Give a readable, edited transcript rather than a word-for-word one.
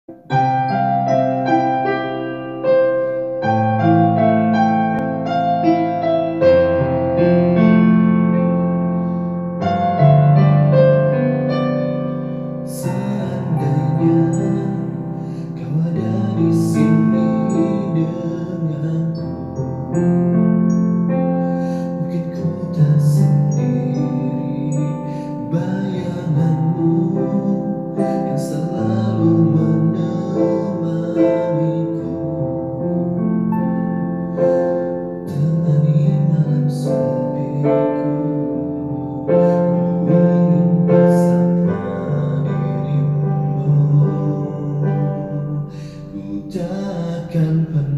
Seandainya kau ada di sini denganku, mungkin ku tak sendiri. Bayanganmu yang selalu menemaniku, temani malam sunyiku. Ku ingin bersama dirimu, ku takkan pernah